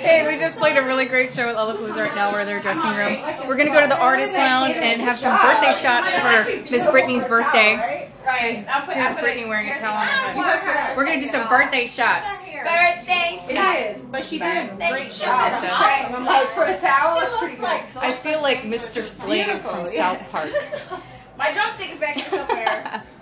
Hey, we just played a really great show at Lollapalooza right now. We're in their dressing room. We're going to go to the artist lounge and have some birthday shots for Miss Brittany's birthday. Here's Brittany wearing a towel on her head. We're going to do some birthday shots. Birthday shots. It is, but she did a great job. I'm like, for a towel, that's pretty good. I feel like Mr. Slade from South Park. My drumstick is back here somewhere.